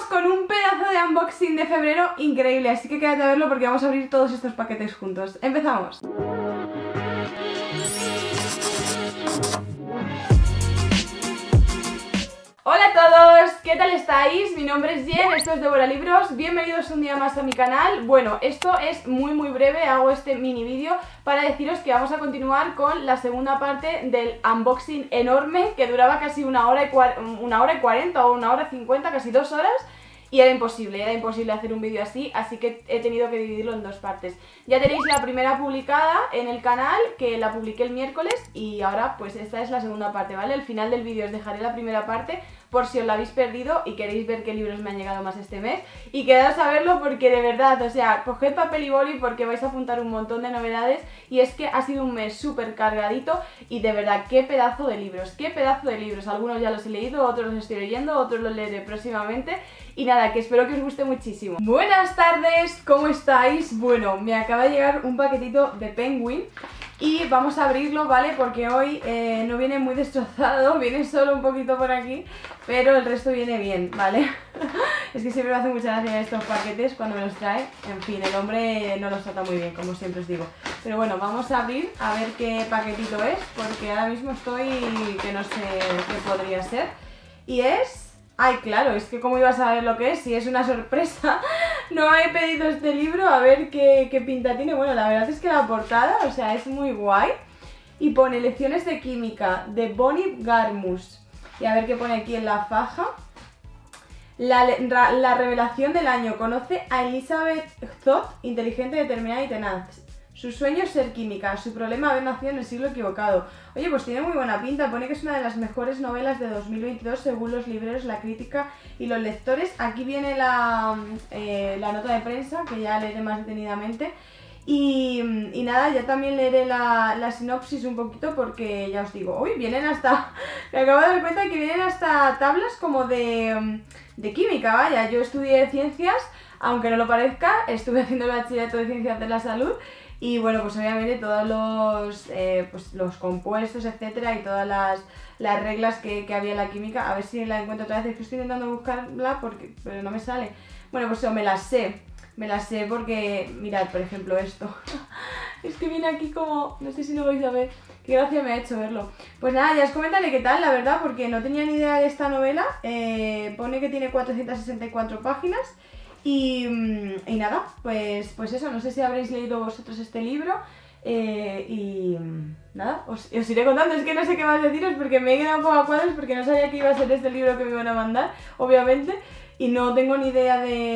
con un pedazo de unboxing de febrero increíble, así que quédate a verlo porque vamos a abrir todos estos paquetes juntos. ¡Empezamos! Hola a todos, ¿qué tal estáis? Mi nombre es Jen, esto es Devora Libros, bienvenidos un día más a mi canal. Bueno, esto es muy breve, hago este mini vídeo para deciros que vamos a continuar con la segunda parte del unboxing enorme que duraba casi una hora y 40 o una hora 50, casi 2 horas. Y era imposible hacer un vídeo así, así que he tenido que dividirlo en dos partes. Ya tenéis la primera publicada en el canal, que la publiqué el miércoles, y ahora pues esta es la segunda parte, ¿vale? Al final del vídeo os dejaré la primera parte, por si os la habéis perdido y queréis ver qué libros me han llegado más este mes. Y quedaos a verlo porque de verdad, o sea, coged papel y boli porque vais a apuntar un montón de novedades. Y es que ha sido un mes súper cargadito y de verdad, qué pedazo de libros, qué pedazo de libros. Algunos ya los he leído, otros los estoy leyendo, otros los leeré próximamente. Y nada, que espero que os guste muchísimo. Buenas tardes, ¿cómo estáis? Bueno, me acaba de llegar un paquetito de Penguin y vamos a abrirlo, ¿vale? Porque hoy no viene muy destrozado, viene solo un poquito por aquí, pero el resto viene bien, ¿vale? Es que siempre me hace mucha gracia estos paquetes cuando me los trae. En fin, el hombre no los trata muy bien, como siempre os digo. Pero bueno, vamos a abrir a ver qué paquetito es, porque ahora mismo estoy que no sé qué podría ser. Y es... Ay, claro, es que cómo iba a saber lo que es, si es una sorpresa. No he pedido este libro, a ver qué pinta tiene. Bueno, la verdad es que la portada, o sea, es muy guay. Y pone Lecciones de Química, de Bonnie Garmus. Y a ver qué pone aquí en la faja. La revelación del año. Conoce a Elizabeth Zott, inteligente, determinada y tenaz. Su sueño es ser química, su problema haber nacido en el siglo equivocado. Oye, pues tiene muy buena pinta, pone que es una de las mejores novelas de 2022 según los libreros, la crítica y los lectores. Aquí viene la nota de prensa, que ya leeré más detenidamente. Y nada, ya también leeré la sinopsis un poquito porque ya os digo, uy, vienen hasta... Me acabo de dar cuenta que vienen hasta tablas como de química, vaya. Yo estudié ciencias, aunque no lo parezca, estuve haciendo el bachillerato de ciencias de la salud. Y bueno, pues obviamente todos los compuestos, etcétera, y todas las reglas que había en la química. A ver si la encuentro otra vez, es que estoy intentando buscarla pero no me sale. Bueno, pues eso, me las sé porque, mirad, por ejemplo, esto. Es que viene aquí como, no sé si lo vais a ver, qué gracia me ha hecho verlo. Pues nada, ya os comentaré qué tal, la verdad, porque no tenía ni idea de esta novela. Pone que tiene 464 páginas. Y nada, pues eso, no sé si habréis leído vosotros este libro y nada, os iré contando. Es que no sé qué más deciros porque me he quedado un poco a cuadros porque no sabía que iba a ser este libro que me iban a mandar, obviamente, y no tengo ni idea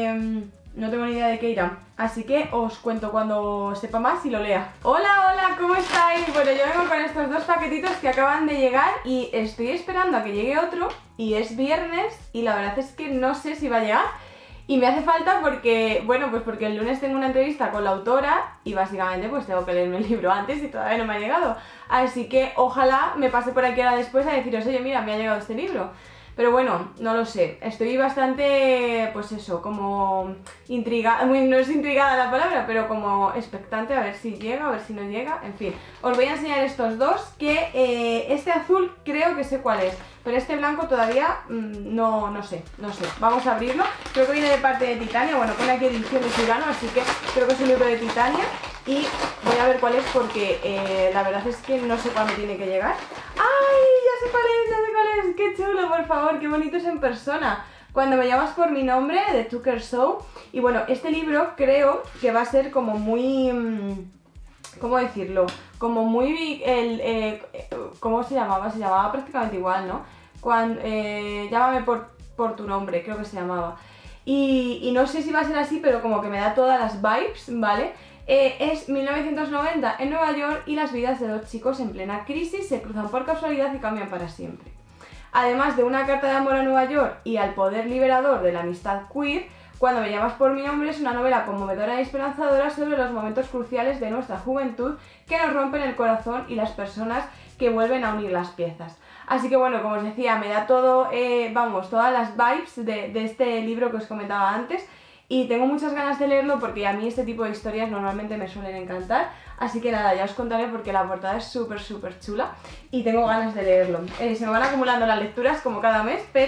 de qué irá. Así que os cuento cuando sepa más y lo lea. Hola, ¿cómo estáis? Bueno, yo vengo con estos dos paquetitos que acaban de llegar y estoy esperando a que llegue otro y es viernes y la verdad es que no sé si va a llegar. Y me hace falta porque, bueno, pues porque el lunes tengo una entrevista con la autora y básicamente pues tengo que leerme el libro antes y todavía no me ha llegado. Así que ojalá me pase por aquí ahora después a deciros, oye, mira, me ha llegado este libro. Pero bueno, no lo sé, estoy bastante, pues eso, como intrigada, no es intrigada la palabra, pero como expectante a ver si llega, a ver si no llega, en fin. Os voy a enseñar estos dos, que este azul creo que sé cuál es, pero este blanco todavía no sé, vamos a abrirlo. Creo que viene de parte de Titania, bueno, pone aquí edición de Urano, así que creo que es un libro de Titania. Y voy a ver cuál es porque la verdad es que no sé cuándo tiene que llegar. ¡Ay! Ya sé cuál es, ¡qué chulo, por favor! ¡Qué bonito es en persona! Cuando me llamas por mi nombre, de Tucker Show. Y bueno, este libro creo que va a ser como muy... ¿cómo decirlo? Como muy... ¿cómo se llamaba? Se llamaba prácticamente igual, ¿no? Llámame por tu nombre, creo que se llamaba. Y no sé si va a ser así, pero como que me da todas las vibes, ¿vale? Es 1990 en Nueva York y las vidas de dos chicos en plena crisis se cruzan por casualidad y cambian para siempre. Además de una carta de amor a Nueva York y al poder liberador de la amistad queer, Cuando me llamas por mi nombre es una novela conmovedora y esperanzadora sobre los momentos cruciales de nuestra juventud que nos rompen el corazón y las personas que vuelven a unir las piezas. Así que bueno, como os decía, me da todo, todas las vibes de este libro que os comentaba antes. Y tengo muchas ganas de leerlo porque a mí este tipo de historias normalmente me suelen encantar. Así que nada, ya os contaré porque la portada es súper chula y tengo ganas de leerlo. Se me van acumulando las lecturas como cada mes, pero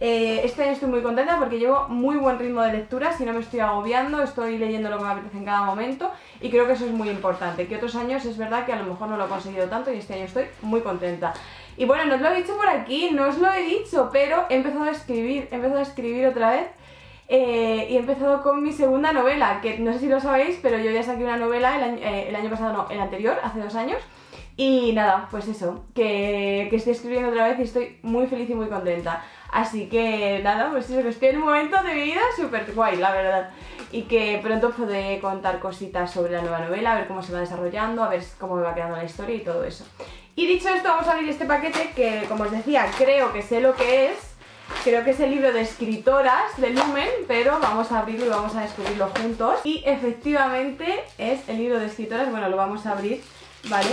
Este año estoy muy contenta porque llevo muy buen ritmo de lectura, si no me estoy agobiando, estoy leyendo lo que me apetece en cada momento y creo que eso es muy importante, que otros años es verdad que a lo mejor no lo he conseguido tanto y este año estoy muy contenta. Y bueno, no os lo he dicho por aquí, no os lo he dicho, pero he empezado a escribir otra vez. Y he empezado con mi segunda novela, que no sé si lo sabéis, pero yo ya saqué una novela el año pasado, no, el anterior, hace 2 años. Y nada, pues eso, que estoy escribiendo otra vez y estoy muy feliz y muy contenta. Así que nada, pues eso, que estoy en un momento de mi vida súper guay, la verdad. Y que pronto podré contar cositas sobre la nueva novela, a ver cómo se va desarrollando, a ver cómo me va quedando la historia y todo eso. Y dicho esto, vamos a abrir este paquete que, como os decía, creo que sé lo que es. Creo que es el libro de escritoras de Lumen, pero vamos a abrirlo y vamos a descubrirlo juntos. Y efectivamente es el libro de escritoras, bueno, lo vamos a abrir, ¿vale?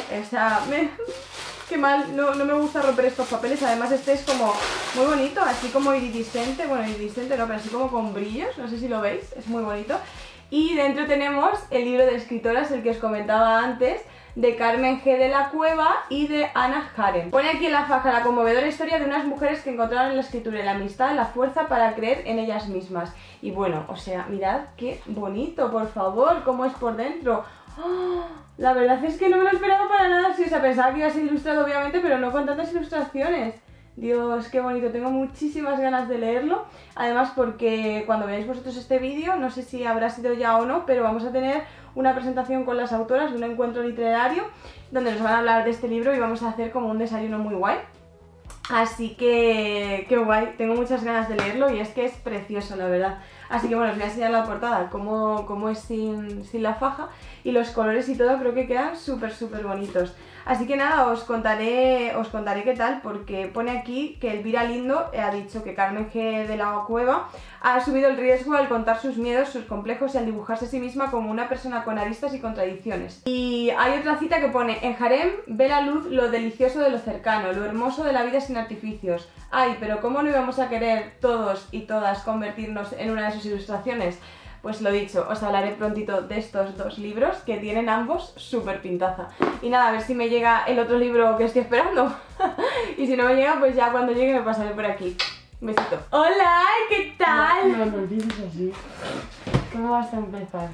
Qué mal, no me gusta romper estos papeles, además este es como muy bonito, así como iridiscente, bueno, iridiscente no, pero así como con brillos, no sé si lo veis, es muy bonito. Y dentro tenemos el libro de escritoras, el que os comentaba antes, de Carmen G. de la Cueva y de Ana Haren. Pone aquí en la faja la conmovedora historia de unas mujeres que encontraron en la escritura y la amistad la fuerza para creer en ellas mismas. Y bueno, o sea, mirad qué bonito, por favor, cómo es por dentro. ¡Oh! La verdad es que no me lo esperaba para nada, sí, o sea, pensaba que iba a ser ilustrado obviamente, pero no con tantas ilustraciones. Dios, qué bonito, tengo muchísimas ganas de leerlo. Además porque cuando veáis vosotros este vídeo, no sé si habrá sido ya o no, pero vamos a tener una presentación con las autoras de un encuentro literario donde nos van a hablar de este libro y vamos a hacer como un desayuno muy guay. Así que, qué guay, tengo muchas ganas de leerlo y es que es precioso, la verdad. Así que bueno, os voy a enseñar la portada, cómo es sin la faja, y los colores y todo creo que quedan súper bonitos. Así que nada, os contaré qué tal, porque pone aquí que Elvira Lindo ha dicho que Carmen G. de la Cueva ha asumido el riesgo al contar sus miedos, sus complejos y al dibujarse a sí misma como una persona con aristas y contradicciones. Y hay otra cita que pone: en Harem ve la luz lo delicioso de lo cercano, lo hermoso de la vida sin artificios. Ay, pero ¿cómo no íbamos a querer todos y todas convertirnos en una de sus ilustraciones? Pues lo dicho, os hablaré prontito de estos 2 libros que tienen ambos súper pintaza. Y nada, a ver si me llega el otro libro que estoy esperando. Y si no me llega, pues ya cuando llegue me pasaré por aquí. Un besito. Hola, ¿qué tal? No dices así. ¿Cómo vas a empezar?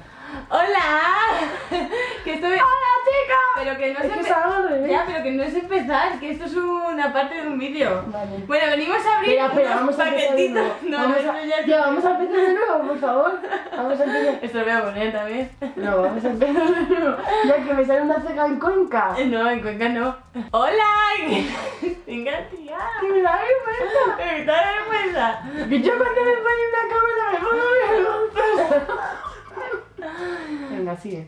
¡Hola! Que estoy... ¡Hola, chica! Pero que no es que salgo al revés. Ya, pero que no es empezar, que esto es una parte de un vídeo. Vale. Bueno, venimos a abrir Espera, vamos a empezar de nuevo. No, vamos a empezar de nuevo, por favor. Vamos a empezar. Esto lo voy a poner también. No, vamos a empezar de nuevo. Ya que me sale una ceja en Cuenca. No, en Cuenca no. ¡Hola! Venga, tía. Que me da vergüenza. Me da vergüenza. Que yo cuando me pongo una cámara me pongo vergonzosa. Venga, sigue.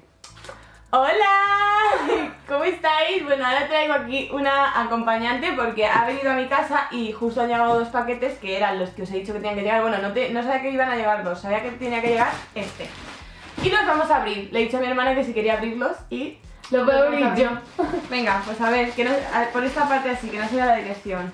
¡Hola! ¿Cómo estáis? Bueno, ahora traigo aquí una acompañante porque ha venido a mi casa y justo han llegado 2 paquetes que eran los que os he dicho que tenían que llegar. Bueno, no sabía que iban a llegar 2, sabía que tenía que llegar este. Y los vamos a abrir. Le he dicho a mi hermana que si quería abrirlos y... Lo puedo abrir yo. Venga, pues a ver, que no, por esta parte así, que no se vea la dirección.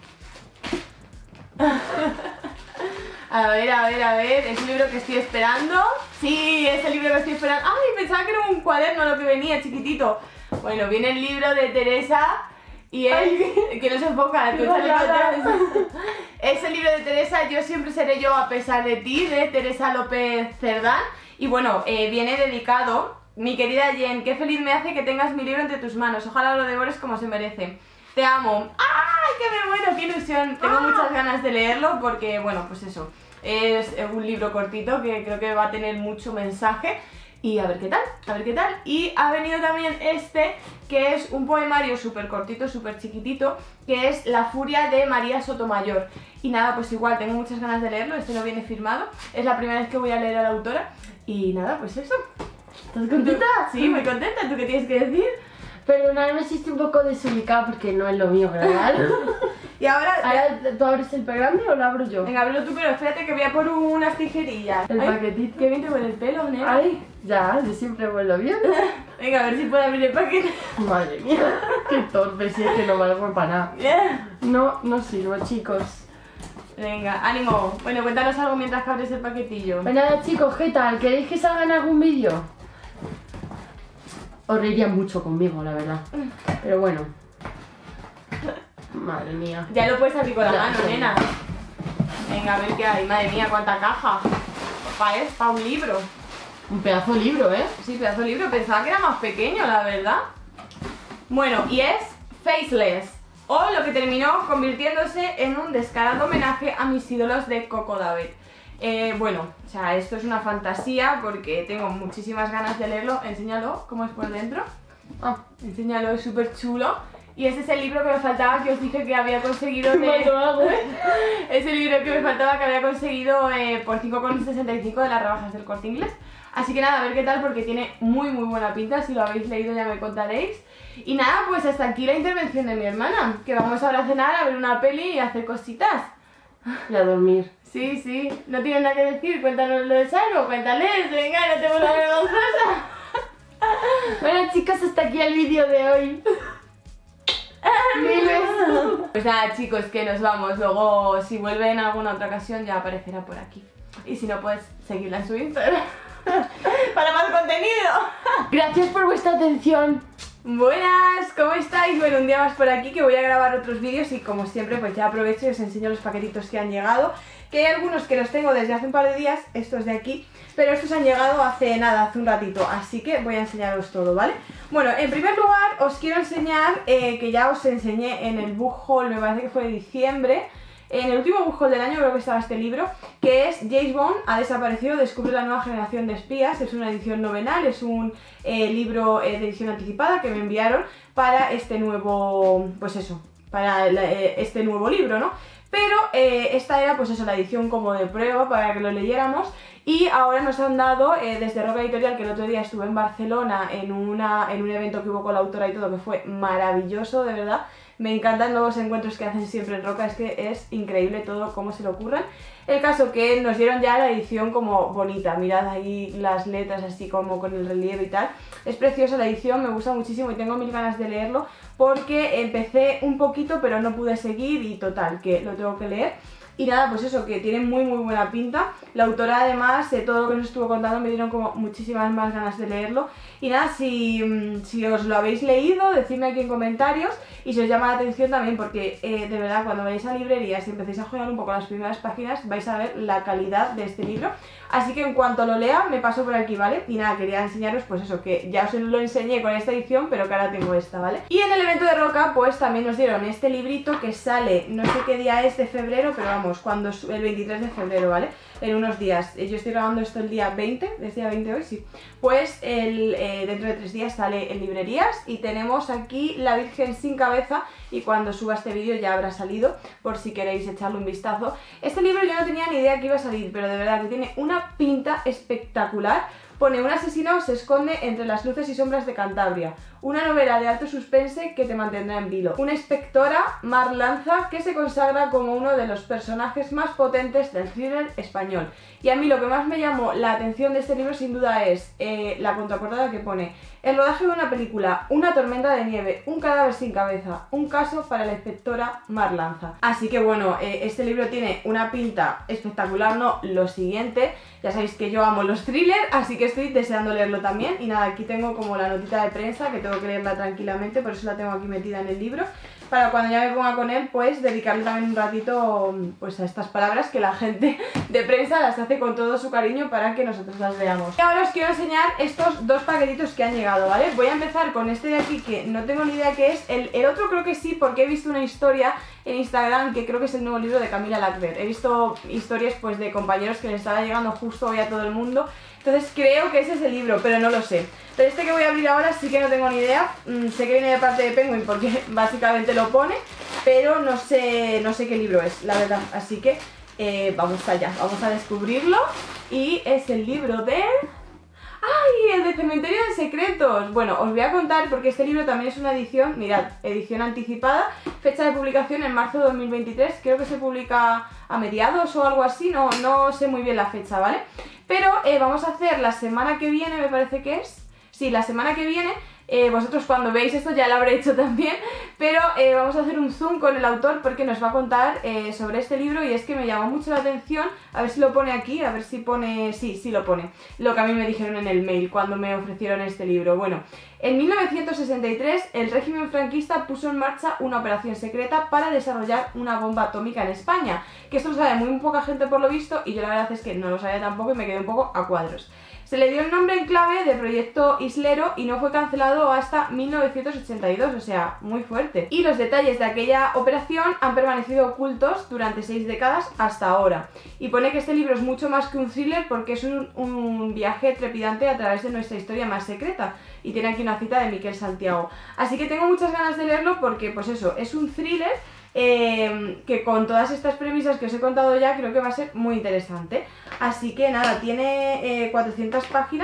A ver, es el libro que estoy esperando. Sí, es el libro que estoy esperando. ¡Ay! Pensaba que era un cuaderno lo que venía, chiquitito. Bueno, viene el libro de Teresa y es... que no se enfoca, es el libro de Teresa, Yo siempre seré yo a pesar de ti, de Teresa López Cerdán. Y bueno, viene dedicado: mi querida Jen, qué feliz me hace que tengas mi libro entre tus manos. Ojalá lo devores como se merece. Te amo. ¡Ay, que me muero! ¡Qué ilusión! Tengo muchas ganas de leerlo porque, bueno, pues eso, es un libro cortito que creo que va a tener mucho mensaje. Y a ver qué tal, Y ha venido también este, que es un poemario súper cortito, súper chiquitito, que es La furia de María Sotomayor. Y nada, pues igual, tengo muchas ganas de leerlo, este no viene firmado. Es la primera vez que voy a leer a la autora. Y nada, pues eso. ¿Estás contenta? Sí, muy contenta. ¿Tú qué tienes que decir? Perdonadme si estoy un poco desubicada porque no es lo mío grabar. Y ahora... ¿Tú abres el grande o lo abro yo? Venga, ábrelo tú, pero espérate que voy a por unas tijerillas. El paquetito. Qué bien te huele el pelo, nena. Ay, ya, yo siempre vuelo bien. Venga, a ver si puedo abrir el paquete. Madre mía, qué torpe, si es que no valgo para nada. No sirvo, chicos. Venga, ánimo. Bueno, cuéntanos algo mientras que abres el paquetillo. Pues nada, chicos, ¿qué tal? ¿Queréis que salga en algún vídeo? Os reirían mucho conmigo, la verdad. Pero bueno. Madre mía. Ya lo puedes abrir con la mano, sí. nena. Venga, a ver qué hay. Madre mía, cuánta caja. Para un libro. Un pedazo de libro, ¿eh? Sí, pedazo de libro. Pensaba que era más pequeño, la verdad. Bueno, y es Faceless. O lo que terminó convirtiéndose en un descarado homenaje a mis ídolos de Coco David. Bueno, o sea, esto es una fantasía porque tengo muchísimas ganas de leerlo. Enséñalo, ¿cómo es por dentro? Ah, Enséñalo, es súper chulo. Y ese es el libro que me faltaba, que os dije que había conseguido Es el libro que me faltaba, que había conseguido por 5,65 de las rebajas del Corte Inglés. Así que nada, a ver qué tal, porque tiene muy buena pinta. Si lo habéis leído ya me contaréis. Y nada, pues hasta aquí la intervención de mi hermana, que vamos ahora a cenar, a ver una peli y a hacer cositas. y a dormir. Sí, sí, no tienes nada que decir, cuéntanos lo de Saro, cuéntales, venga, no te vuelvas vergonzosa. Bueno chicos, hasta aquí el vídeo de hoy. Mil besos. Pues nada chicos, que nos vamos, luego si vuelve en alguna otra ocasión ya aparecerá por aquí. Y si no, pues seguirla en su Instagram para más contenido. Gracias por vuestra atención. Buenas, ¿cómo estáis? Bueno, un día más por aquí que voy a grabar otros vídeos y como siempre pues ya aprovecho y os enseño los paquetitos que han llegado. Que hay algunos que los tengo desde hace un par de días, estos de aquí, pero estos han llegado hace nada, hace un ratito, así que voy a enseñaros todo, ¿vale? Bueno, en primer lugar os quiero enseñar, que ya os enseñé en el book haul, me parece que fue de diciembre. En el último book haul del año creo que estaba este libro, que es James Bond ha desaparecido, descubre la nueva generación de espías. Es una edición novenal, es un libro de edición anticipada que me enviaron para este nuevo, pues eso, para este nuevo libro, ¿no? Pero esta era pues eso, la edición como de prueba para que lo leyéramos. Y ahora nos han dado, desde Roca Editorial, que el otro día estuve en Barcelona en un evento que hubo con la autora y todo, que fue maravilloso, de verdad. Me encantan los encuentros que hacen siempre en Roca, es que es increíble todo cómo se lo ocurren. El caso que nos dieron ya la edición como bonita, mirad ahí las letras así como con el relieve y tal. Es preciosa la edición, me gusta muchísimo y tengo mil ganas de leerlo porque empecé un poquito pero no pude seguir y total, que lo tengo que leer. Y nada, pues eso, que tiene muy buena pinta. La autora además, de todo lo que nos estuvo contando, me dieron como muchísimas más ganas de leerlo. Y nada, si os lo habéis leído, decidme aquí en comentarios. Y si os llama la atención también, porque de verdad cuando vayáis a librerías y empecéis a jugar un poco las primeras páginas, vais a ver la calidad de este libro. Así que en cuanto lo lea, me paso por aquí, ¿vale? Y nada, quería enseñaros pues eso, que ya os lo enseñé con esta edición, pero que ahora tengo esta, ¿vale? Y en el evento de Roca, pues también nos dieron este librito que sale, no sé qué día es de febrero, pero vamos, cuando el 23 de febrero, ¿vale? En unos días. Yo estoy grabando esto el día 20, es día 20 hoy, sí. Pues dentro de 3 días sale en librerías y tenemos aquí La Virgen sin cabeza y cuando suba este vídeo ya habrá salido, por si queréis echarle un vistazo. Este libro yo no tenía ni idea que iba a salir, pero de verdad que tiene una pinta espectacular. Pone: un asesino se esconde entre las luces y sombras de Cantabria. Una novela de alto suspense que te mantendrá en vilo. Una inspectora, Mar Lanza, que se consagra como uno de los personajes más potentes del thriller español. Y a mí lo que más me llamó la atención de este libro sin duda es la contraportada que pone: el rodaje de una película, una tormenta de nieve, un cadáver sin cabeza, un caso para la inspectora Mar Lanza. Así que bueno, este libro tiene una pinta espectacular, ¿no? Lo siguiente, ya sabéis que yo amo los thrillers, así que estoy deseando leerlo también. Y nada, aquí tengo como la notita de prensa, que tengo que leerla tranquilamente, por eso la tengo aquí metida en el libro, para cuando ya me ponga con él, pues dedicarle también un ratito pues a estas palabras que la gente de prensa las hace con todo su cariño para que nosotros las veamos. Y ahora os quiero enseñar estos dos paquetitos que han llegado, ¿vale? Voy a empezar con este de aquí, que no tengo ni idea qué es. El otro creo que sí, porque he visto una historia en Instagram que creo que es el nuevo libro de Camila Lackberg. He visto historias pues de compañeros que le estaba llegando justo hoy a todo el mundo. Entonces creo que ese es el libro, pero no lo sé. Pero este que voy a abrir ahora sí que no tengo ni idea. Sé que viene de parte de Penguin porque básicamente lo pone, pero no sé qué libro es, la verdad. Así que vamos allá, vamos a descubrirlo. Y es el libro de... ¡ay! El de Cementerio de Secretos. Bueno, os voy a contar porque este libro también es una edición, mirad, edición anticipada, fecha de publicación en marzo de 2023, creo que se publica a mediados o algo así, no sé muy bien la fecha, ¿vale? Pero vamos a hacer la semana que viene, me parece que es, sí, la semana que viene, Vosotros cuando veis esto ya lo habré hecho también, pero vamos a hacer un zoom con el autor porque nos va a contar sobre este libro, y es que me llamó mucho la atención. A ver si lo pone aquí, a ver si pone... Sí lo pone, lo que a mí me dijeron en el mail cuando me ofrecieron este libro. Bueno, en 1963 el régimen franquista puso en marcha una operación secreta para desarrollar una bomba atómica en España, que esto lo sabe muy poca gente por lo visto, y yo la verdad es que no lo sabía tampoco y me quedé un poco a cuadros. Se le dio el nombre en clave de Proyecto Islero y no fue cancelado hasta 1982, o sea, muy fuerte. Y los detalles de aquella operación han permanecido ocultos durante 6 décadas hasta ahora. Y pone que este libro es mucho más que un thriller porque es un viaje trepidante a través de nuestra historia más secreta. Y tiene aquí una cita de Miquel Santiago. Así que tengo muchas ganas de leerlo porque, pues eso, es un thriller que con todas estas premisas que os he contado ya creo que va a ser muy interesante. Así que nada, tiene 400 páginas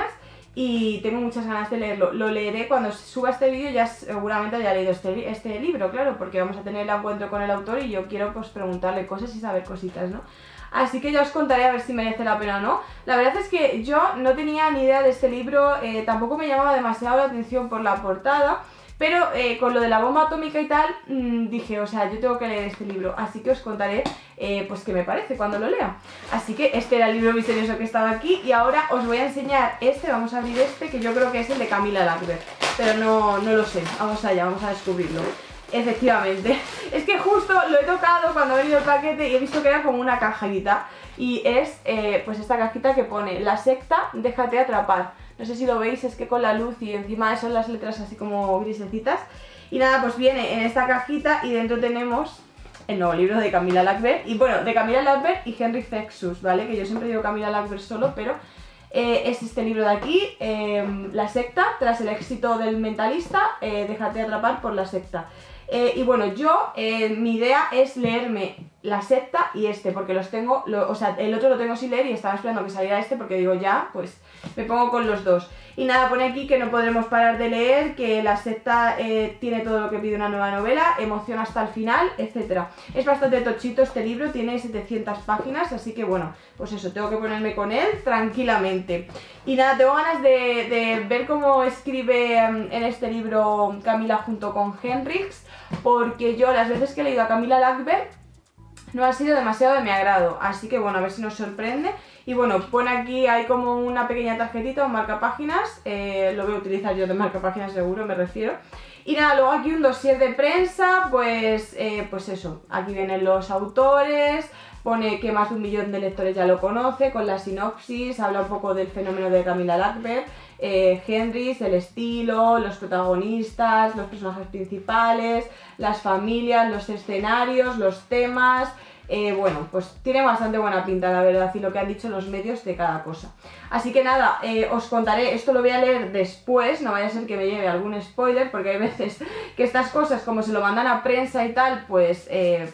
y tengo muchas ganas de leerlo. Lo leeré cuando suba este vídeo, ya seguramente haya leído este libro, claro, porque vamos a tener el encuentro con el autor y yo quiero pues preguntarle cosas y saber cositas, ¿no? Así que ya os contaré a ver si merece la pena o no. La verdad es que yo no tenía ni idea de este libro, tampoco me llamaba demasiado la atención por la portada. Pero con lo de la bomba atómica y tal, dije, o sea, yo tengo que leer este libro, así que os contaré pues qué me parece cuando lo lea. Así que este era el libro misterioso que estaba aquí y ahora os voy a enseñar este, vamos a abrir este, que yo creo que es el de Camila Lackberg, pero no lo sé, vamos allá, vamos a descubrirlo. Efectivamente, es que justo lo he tocado cuando ha venido el paquete y he visto que era como una cajita y es pues esta cajita que pone La secta, déjate atrapar. No sé si lo veis, es que con la luz y encima son las letras así como grisecitas. Y nada, pues viene en esta cajita y dentro tenemos el nuevo libro de Camila Lackberg. Y bueno, de Camila Lackberg y Henrik Fexus, ¿vale? Que yo siempre digo Camila Lackberg solo, pero es este libro de aquí, La secta, tras el éxito del Mentalista, déjate atrapar por La secta. Y bueno, yo, mi idea es leerme La secta y este, porque los tengo, o sea, el otro lo tengo sin leer y estaba esperando que saliera este porque digo ya, pues me pongo con los dos. Y nada, pone aquí que no podremos parar de leer, que La secta tiene todo lo que pide una nueva novela, emoción hasta el final, etc. Es bastante tochito este libro, tiene 700 páginas, así que bueno, pues eso, tengo que ponerme con él tranquilamente. Y nada, tengo ganas de ver cómo escribe en este libro Camila junto con Henrik, porque yo las veces que he leído a Camila Lackberg no ha sido demasiado de mi agrado, así que bueno, a ver si nos sorprende. Y bueno, pone aquí, hay como una pequeña tarjetita, un marcapáginas, lo voy a utilizar yo de marcapáginas seguro, me refiero. Y nada, luego aquí un dossier de prensa, pues eso, aquí vienen los autores, pone que más de 1 millón de lectores ya lo conoce, con la sinopsis, habla un poco del fenómeno de Camila Lackberg, Henrik, el estilo, los protagonistas, los personajes principales, las familias, los escenarios, los temas. Bueno, pues tiene bastante buena pinta, la verdad, y lo que han dicho los medios de cada cosa. Así que nada, os contaré, esto lo voy a leer después, no vaya a ser que me lleve algún spoiler, porque hay veces que estas cosas, como se lo mandan a prensa y tal, pues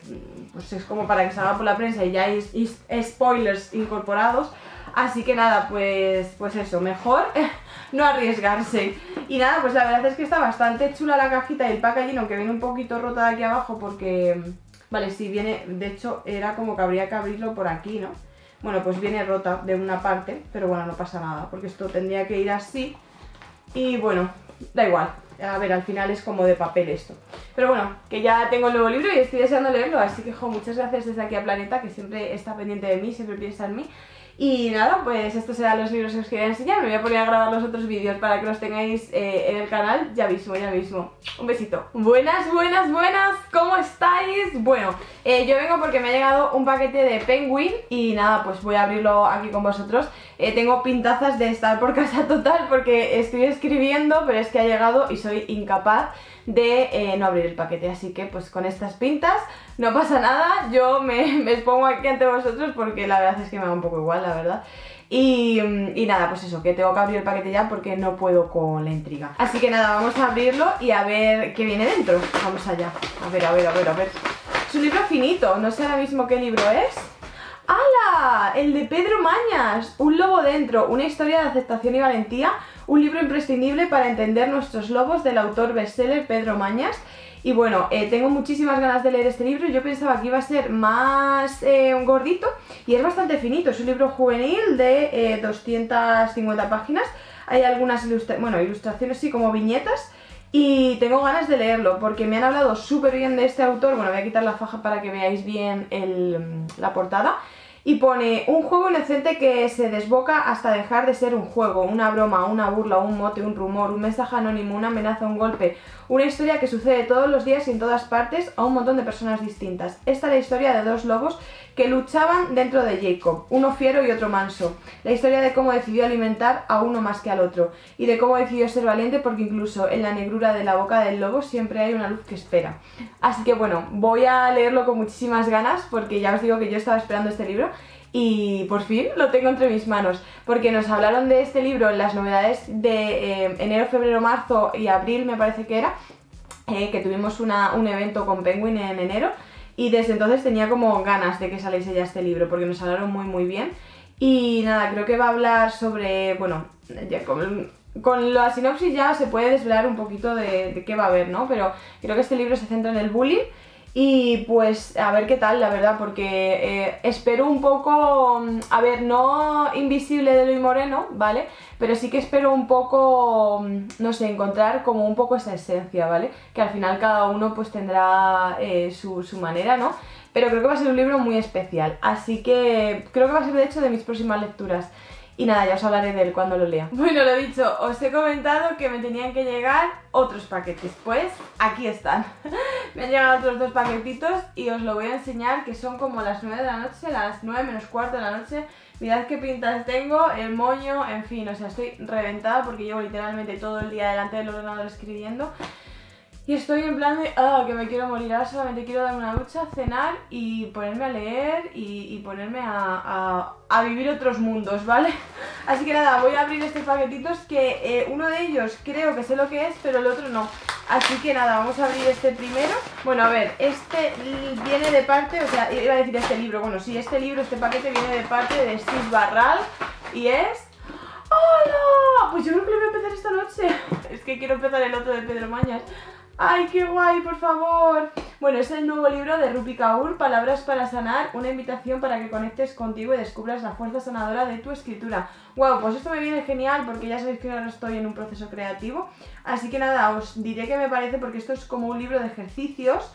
es como para que salga por la prensa y ya hay spoilers incorporados. Así que nada, pues eso, mejor no arriesgarse. Y nada, pues la verdad es que está bastante chula la cajita y el packaging, aunque viene un poquito rota de aquí abajo porque... Vale, sí, viene, de hecho era como que habría que abrirlo por aquí, ¿no? Bueno, pues viene rota de una parte, pero bueno, no pasa nada, porque esto tendría que ir así. Y bueno, da igual, a ver, al final es como de papel esto. Pero bueno, que ya tengo el nuevo libro y estoy deseando leerlo, así que jo, muchas gracias desde aquí a Planeta, que siempre está pendiente de mí, siempre piensa en mí. Y nada, pues estos serán los libros que os quería enseñar. Me voy a poner a grabar los otros vídeos para que los tengáis en el canal ya mismo, ya mismo. Un besito. Buenas, buenas, buenas, ¿cómo estáis? Bueno, yo vengo porque me ha llegado un paquete de Penguin y nada, pues voy a abrirlo aquí con vosotros. Tengo pintazas de estar por casa total porque estoy escribiendo, pero es que ha llegado y soy incapaz de no abrir el paquete, así que pues con estas pintas no pasa nada, yo me expongo aquí ante vosotros porque la verdad es que me da un poco igual, la verdad. Y nada, pues eso, que tengo que abrir el paquete ya porque no puedo con la intriga. Así que nada, vamos a abrirlo y a ver qué viene dentro. Vamos allá, a ver. Es un libro finito, no sé ahora mismo qué libro es. ¡Hala! El de Pedro Mañas, Un lobo dentro, una historia de aceptación y valentía, un libro imprescindible para entender nuestros lobos, del autor bestseller Pedro Mañas. Y bueno, tengo muchísimas ganas de leer este libro. Yo pensaba que iba a ser más gordito y es bastante finito, es un libro juvenil de 250 páginas. hay algunas ilustraciones, sí, como viñetas. Y tengo ganas de leerlo porque me han hablado súper bien de este autor. Bueno, voy a quitar la faja para que veáis bien la portada. Y pone: un juego inocente que se desboca hasta dejar de ser un juego, una broma, una burla, un mote, un rumor, un mensaje anónimo, una amenaza, un golpe. Una historia que sucede todos los días y en todas partes a un montón de personas distintas. Esta es la historia de dos lobos que luchaban dentro de Jacob, uno fiero y otro manso. La historia de cómo decidió alimentar a uno más que al otro, y de cómo decidió ser valiente porque incluso en la negrura de la boca del lobo siempre hay una luz que espera. Así que bueno, voy a leerlo con muchísimas ganas porque ya os digo que yo estaba esperando este libro y por fin lo tengo entre mis manos, porque nos hablaron de este libro en las novedades de enero, febrero, marzo y abril, me parece que era, que tuvimos un evento con Penguin en enero. Y desde entonces tenía como ganas de que saliese ya este libro, porque nos hablaron muy bien. Y nada, creo que va a hablar sobre, bueno, ya con la sinopsis ya se puede desvelar un poquito de qué va a haber, ¿no? Pero creo que este libro se centra en el bullying. Y pues a ver qué tal, la verdad, porque espero un poco, a ver, no Invisible de Eloy Moreno, ¿vale? Pero sí que espero un poco, no sé, encontrar como un poco esa esencia, ¿vale? Que al final cada uno pues tendrá su manera, ¿no? Pero creo que va a ser un libro muy especial, así que creo que va a ser de hecho de mis próximas lecturas. Y nada, ya os hablaré de él cuando lo lea. Bueno, lo dicho, os he comentado que me tenían que llegar otros paquetes. Pues aquí están. Me han llegado otros 2 paquetitos y os lo voy a enseñar, que son como las 9 de la noche, las 9 menos cuarto de la noche. Mirad qué pintas tengo, el moño, en fin, o sea, estoy reventada porque llevo literalmente todo el día delante del ordenador escribiendo. Y estoy en plan de, que me quiero morir, ahora solamente quiero darme una ducha, cenar y ponerme a leer y ponerme a vivir otros mundos, ¿vale? Así que nada, voy a abrir estos paquetitos que uno de ellos creo que sé lo que es, pero el otro no. Así que nada, vamos a abrir este primero. Bueno, a ver, este viene de parte, o sea, iba a decir este libro, bueno, sí, este paquete viene de parte de Sis Barral y es... ¡Hola! Pues yo creo que lo voy a empezar esta noche. Es que quiero empezar el otro de Pedro Mañas. ¡Ay, qué guay, por favor! Bueno, es el nuevo libro de Rupi Kaur, Palabras para sanar, una invitación para que conectes contigo y descubras la fuerza sanadora de tu escritura. ¡Wow! Pues esto me viene genial porque ya sabéis que ahora estoy en un proceso creativo. Así que nada, os diré qué me parece porque esto es como un libro de ejercicios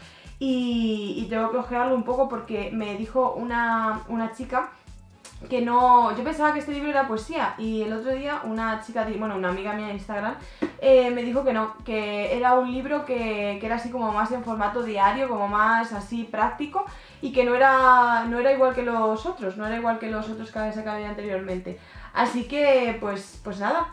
y tengo que ojearlo un poco porque me dijo una chica que no... Yo pensaba que este libro era poesía y el otro día una chica, bueno, una amiga mía en Instagram me dijo que no, que era un libro que era así como más en formato diario, como más así práctico y que no era igual que los otros, no era igual que los otros que había sacado anteriormente. Así que, pues nada,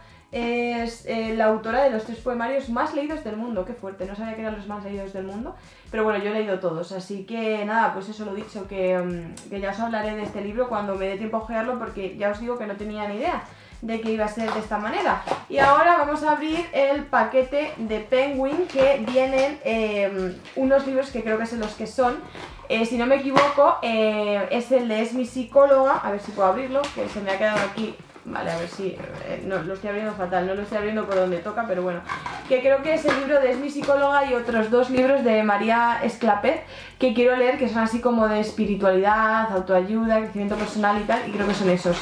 es la autora de los 3 poemarios más leídos del mundo. Qué fuerte, no sabía que eran los más leídos del mundo, pero bueno, yo he leído todos, así que nada, pues eso, lo dicho, que ya os hablaré de este libro cuando me dé tiempo a ojearlo porque ya os digo que no tenía ni idea de que iba a ser de esta manera. Y ahora vamos a abrir el paquete de Penguin, que vienen unos libros que creo que son los que son. Si no me equivoco, es el de Es mi psicóloga, a ver si puedo abrirlo, que se me ha quedado aquí. Vale, a ver si... no, lo estoy abriendo fatal, no lo estoy abriendo por donde toca, pero bueno. Que creo que es el libro de Es mi psicóloga y otros 2 libros de María Esclapez que quiero leer, que son así como de espiritualidad, autoayuda, crecimiento personal y tal, y creo que son esos.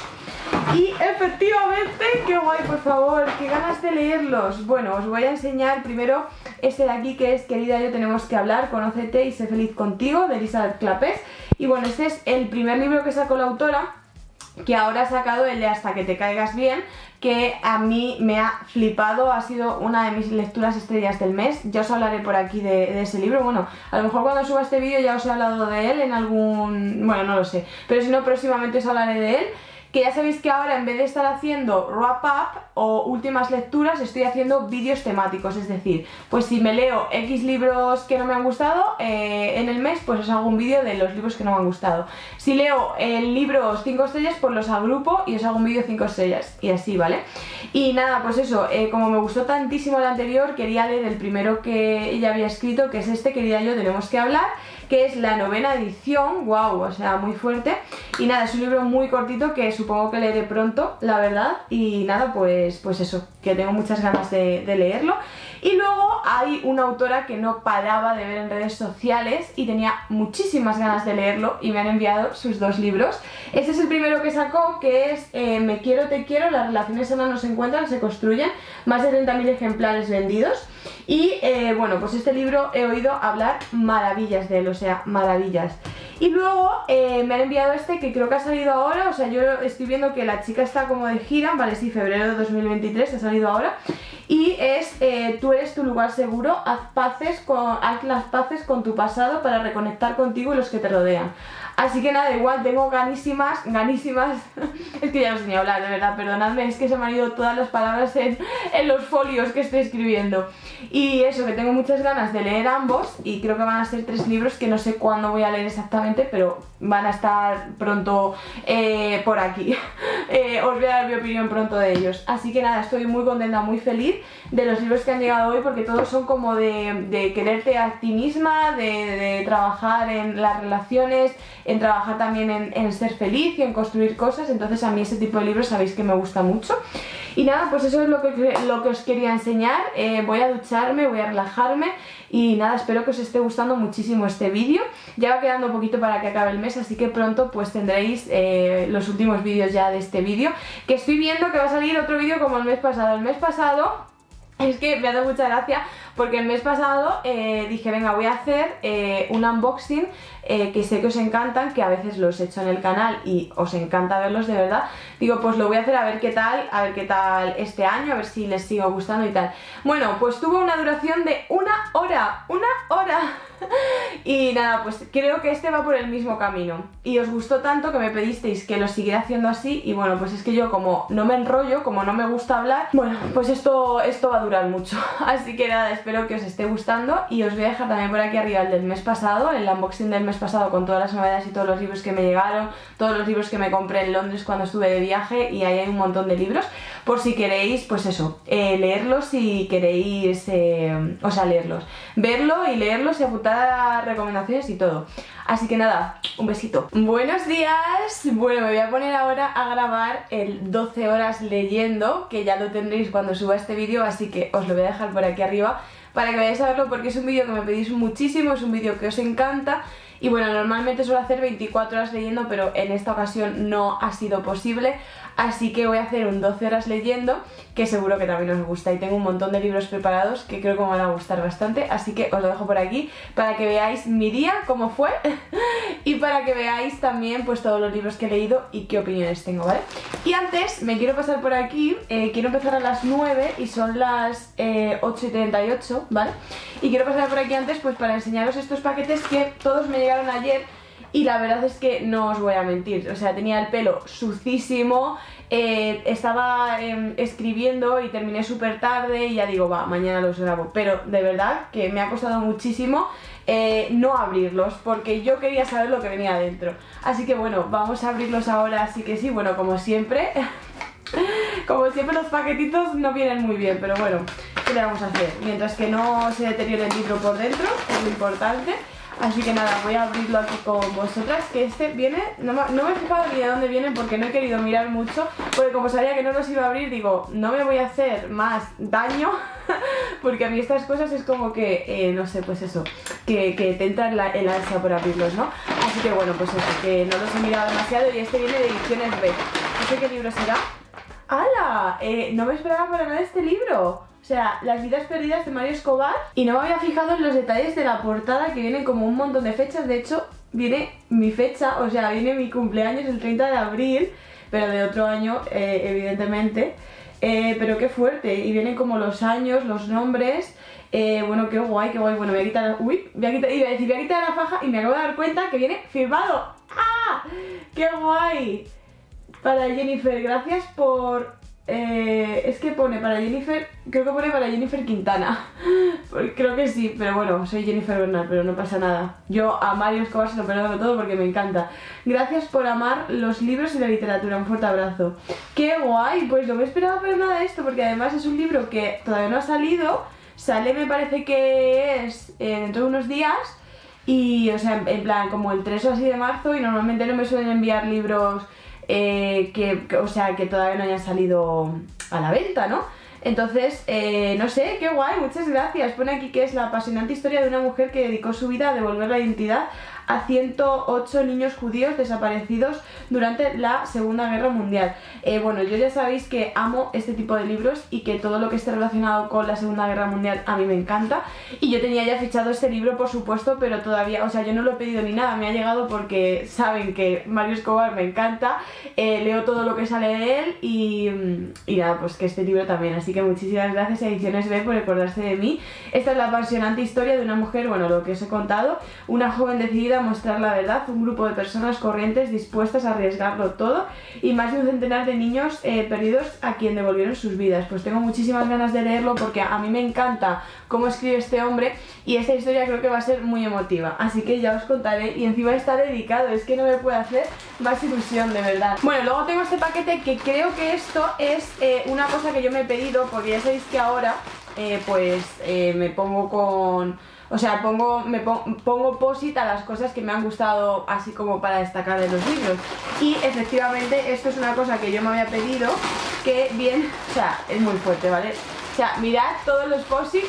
Y efectivamente, qué guay, por favor, qué ganas de leerlos. Bueno, os voy a enseñar primero este de aquí, que es Querida, yo tenemos que hablar, conócete y sé feliz contigo, de Elizabeth Clapés. Y bueno, este es el primer libro que sacó la autora, que ahora ha sacado el de Hasta que te caigas bien, que a mí me ha flipado, ha sido una de mis lecturas estrellas del mes. Ya os hablaré por aquí de ese libro. Bueno, a lo mejor cuando suba este vídeo ya os he hablado de él en algún... bueno, no lo sé, pero si no, próximamente os hablaré de él. Que ya sabéis que ahora, en vez de estar haciendo wrap up o últimas lecturas, estoy haciendo vídeos temáticos. Es decir, pues si me leo X libros que no me han gustado en el mes, pues os hago un vídeo de los libros que no me han gustado. Si leo libros 5 estrellas, pues los agrupo y os hago un vídeo 5 estrellas. Y así, ¿vale? Y nada, pues eso, como me gustó tantísimo el anterior, quería leer el primero que ella había escrito, que es este, Querida, yo tenemos que hablar, que es la 9ª edición. Wow, o sea, muy fuerte. Y nada, es un libro muy cortito que supongo que leeré pronto, la verdad. Y nada, pues eso, que tengo muchas ganas de leerlo. Y luego hay una autora que no paraba de ver en redes sociales y tenía muchísimas ganas de leerlo y me han enviado sus 2 libros. Este es el primero que sacó, que es Me quiero, te quiero, las relaciones sanas no se encuentran, se construyen, más de 30.000 ejemplares vendidos. Y bueno, pues este libro he oído hablar maravillas de él, o sea, maravillas. Y luego me han enviado este que creo que ha salido ahora, o sea, yo estoy viendo que la chica está como de gira, vale, sí, febrero de 2023, ha salido ahora. Y es Tú eres tu lugar seguro, haz las paces con tu pasado para reconectar contigo y los que te rodean. Así que nada, igual tengo ganísimas, es que ya no sé ni hablar, de verdad, perdonadme, es que se me han ido todas las palabras en los folios que estoy escribiendo. Y eso, que tengo muchas ganas de leer ambos y creo que van a ser 3 libros que no sé cuándo voy a leer exactamente, pero van a estar pronto por aquí. Os voy a dar mi opinión pronto de ellos. Así que nada, estoy muy contenta, muy feliz de los libros que han llegado hoy porque todos son como de quererte a ti misma, de trabajar en las relaciones, en trabajar también en ser feliz y en construir cosas. Entonces a mí ese tipo de libros sabéis que me gusta mucho. Y nada, pues eso es lo que os quería enseñar. Voy a ducharme, voy a relajarme y nada, espero que os esté gustando muchísimo este vídeo. Ya va quedando un poquito para que acabe el mes, así que pronto pues tendréis los últimos vídeos ya de este vídeo, que estoy viendo que va a salir otro vídeo como el mes pasado. El mes pasado es que me ha dado mucha gracia porque el mes pasado dije, venga, voy a hacer un unboxing que sé que os encantan, que a veces los he hecho en el canal y os encanta verlos de verdad. Digo, pues lo voy a hacer a ver qué tal este año, a ver si les sigo gustando y tal. Bueno, pues tuvo una duración de 1 hora, y nada, pues creo que este va por el mismo camino y os gustó tanto que me pedisteis que lo siguiera haciendo así. Y bueno, pues es que yo como no me enrollo, como no me gusta hablar, bueno, pues esto va a durar mucho. Así que nada, espero que os esté gustando y os voy a dejar también por aquí arriba el del mes pasado, el unboxing del mes pasado con todas las novedades y todos los libros que me llegaron, todos los libros que me compré en Londres cuando estuve de viaje, y ahí hay un montón de libros por si queréis, pues eso, leerlos si queréis, o sea, leerlos, verlo y leerlos y apuntar a recomendaciones y todo. Así que nada, un besito. Buenos días. Bueno, me voy a poner ahora a grabar el 12 horas leyendo, que ya lo tendréis cuando suba este vídeo, así que os lo voy a dejar por aquí arriba para que vayáis a verlo porque es un vídeo que me pedís muchísimo, es un vídeo que os encanta. Y bueno, normalmente suelo hacer 24 horas leyendo, pero en esta ocasión no ha sido posible. Así que voy a hacer un 12 horas leyendo, que seguro que también os gusta. Y tengo un montón de libros preparados que creo que me van a gustar bastante. Así que os lo dejo por aquí para que veáis mi día, cómo fue. Y para que veáis también pues todos los libros que he leído y qué opiniones tengo, ¿vale? Y antes me quiero pasar por aquí, quiero empezar a las 9 y son las 8:38, ¿vale? Y quiero pasar por aquí antes pues para enseñaros estos paquetes que todos me llegaron ayer. Y la verdad es que no os voy a mentir, o sea, tenía el pelo sucísimo, estaba escribiendo y terminé súper tarde y ya digo, va, mañana los grabo. Pero de verdad que me ha costado muchísimo no abrirlos porque yo quería saber lo que venía dentro. Así que bueno, vamos a abrirlos ahora, así que sí, bueno, como siempre, los paquetitos no vienen muy bien, pero bueno, ¿qué le vamos a hacer? Mientras que no se deteriore el libro por dentro, es lo importante. Así que nada, voy a abrirlo aquí con vosotras, que este viene, no me he fijado ni de dónde viene porque no he querido mirar mucho, porque como sabía que no los iba a abrir, digo, no me voy a hacer más daño, porque a mí estas cosas es como que, no sé, pues eso, que te entra el ansia por abrirlos, ¿no? Así que bueno, pues eso, que no los he mirado demasiado y este viene de Ediciones B. No sé qué libro será. ¡Hala! No me esperaba para nada este libro. O sea, Las vidas perdidas de Mario Escobar. Y no me había fijado en los detalles de la portada, que vienen como un montón de fechas. De hecho, viene mi fecha, o sea, viene mi cumpleaños el 30 de abril, pero de otro año, evidentemente. Pero qué fuerte. Y vienen como los años, los nombres. Bueno, qué guay, qué guay. Bueno, voy a quitar... Uy, voy a quitar la faja y me acabo de dar cuenta que viene firmado. ¡Ah! ¡Qué guay! Para Jennifer, gracias por... es que pone para Jennifer, creo que pone para Jennifer Quintana. Creo que sí, pero bueno, soy Jennifer Bernal, pero no pasa nada. Yo a Mario Escobar se lo perdono todo porque me encanta. Gracias por amar los libros y la literatura, un fuerte abrazo. ¡Qué guay! Pues no me esperaba para nada esto, porque además es un libro que todavía no ha salido. Sale, me parece que es dentro de unos días. Y, o sea, en plan, como el 3 o así de marzo. Y normalmente no me suelen enviar libros... o sea, que todavía no hayan salido a la venta, ¿no? Entonces, no sé, qué guay, muchas gracias. Pone aquí que es la apasionante historia de una mujer que dedicó su vida a devolver la identidad a 108 niños judíos desaparecidos durante la Segunda Guerra Mundial. Bueno, yo ya sabéis que amo este tipo de libros y que todo lo que esté relacionado con la Segunda Guerra Mundial a mí me encanta. Y yo tenía ya fichado este libro, por supuesto, pero todavía, o sea, yo no lo he pedido ni nada, me ha llegado porque saben que Mario Escobar me encanta, leo todo lo que sale de él y nada, pues que este libro también. Así que muchísimas gracias a Ediciones B por acordarse de mí. Esta es la apasionante historia de una mujer, bueno, lo que os he contado, una joven decidida a mostrar la verdad, un grupo de personas corrientes dispuestas a arriesgarlo todo y más de un centenar de niños perdidos a quien devolvieron sus vidas. Pues tengo muchísimas ganas de leerlo porque a mí me encanta cómo escribe este hombre y esta historia creo que va a ser muy emotiva, así que ya os contaré. Y encima está dedicado, es que no me puede hacer más ilusión, de verdad. Bueno, luego tengo este paquete que creo que esto es una cosa que yo me he pedido, porque ya sabéis que ahora me pongo con... O sea, pongo post-it a las cosas que me han gustado, así como para destacar de los libros. Y efectivamente esto es una cosa que yo me había pedido, que bien, o sea, es muy fuerte, ¿vale? O sea, mirad todos los post-it.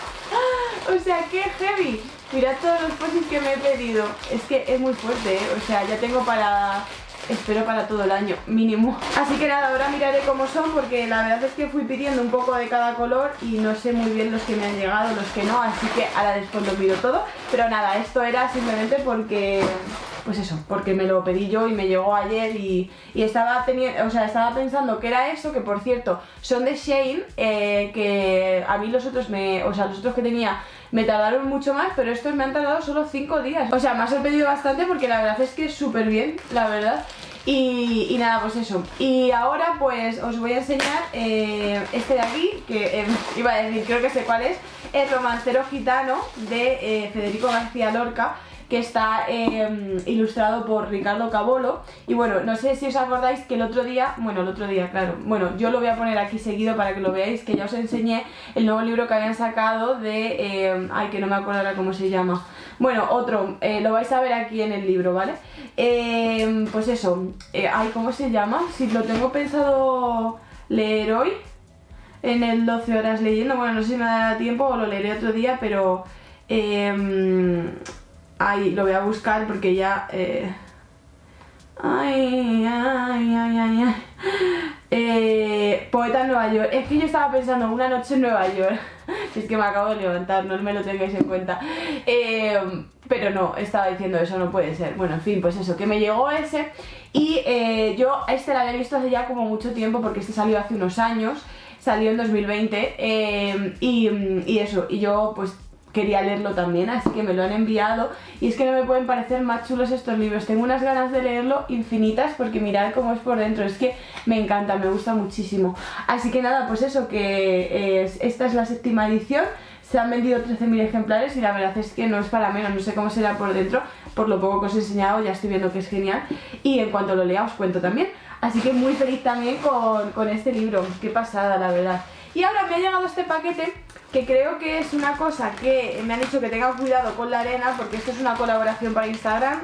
O sea, qué heavy. Mirad todos los post-it que me he pedido. Es que es muy fuerte, ¿eh? O sea, ya tengo para... espero para todo el año, mínimo. Así que nada, ahora miraré cómo son, porque la verdad es que fui pidiendo un poco de cada color y no sé muy bien los que me han llegado, los que no, así que ahora después lo miro todo. Pero nada, esto era simplemente porque... pues eso, porque me lo pedí yo y me llegó ayer y estaba pensando que era eso, que por cierto, son de Shein, que a mí los otros que tenía me tardaron mucho más, pero estos me han tardado solo 5 días. O sea, me ha sorprendido bastante porque la verdad es que es súper bien, la verdad. Y nada, pues eso. Y ahora pues os voy a enseñar este de aquí, que iba a decir, creo que sé cuál es. El Romancero Gitano de Federico García Lorca, que está ilustrado por Ricardo Cabolo. Y bueno, no sé si os acordáis que el otro día, claro, bueno, yo lo voy a poner aquí seguido para que lo veáis, que ya os enseñé el nuevo libro que habían sacado de, ay, que no me acuerdo ahora cómo se llama. Bueno, otro, lo vais a ver aquí en el libro, ¿vale? Pues eso, ay, ¿cómo se llama? Si lo tengo pensado leer hoy, en el 12 horas leyendo, bueno, no sé si me dará tiempo o lo leeré otro día, pero... ay, lo voy a buscar porque ya... Poeta en Nueva York. Es que yo estaba pensando Una noche en Nueva York. Es que me acabo de levantar, no me lo tengáis en cuenta. Pero no, estaba diciendo eso, no puede ser. Bueno, en fin, pues eso, que me llegó ese. Y yo este lo había visto hace ya como mucho tiempo, porque este salió hace unos años. Salió en 2020. Y eso, y yo pues... quería leerlo también, así que me lo han enviado. Y es que no me pueden parecer más chulos estos libros. Tengo unas ganas de leerlo infinitas, porque mirad cómo es por dentro. Es que me encanta, me gusta muchísimo. Así que nada, pues eso, que esta es la 7ª edición. Se han vendido 13.000 ejemplares y la verdad es que no es para menos. No sé cómo será por dentro, por lo poco que os he enseñado ya estoy viendo que es genial. Y en cuanto lo lea os cuento también. Así que muy feliz también con este libro. Qué pasada, la verdad. Y ahora me ha llegado este paquete, que creo que es una cosa que me han dicho que tenga cuidado con la arena, porque esto es una colaboración para Instagram.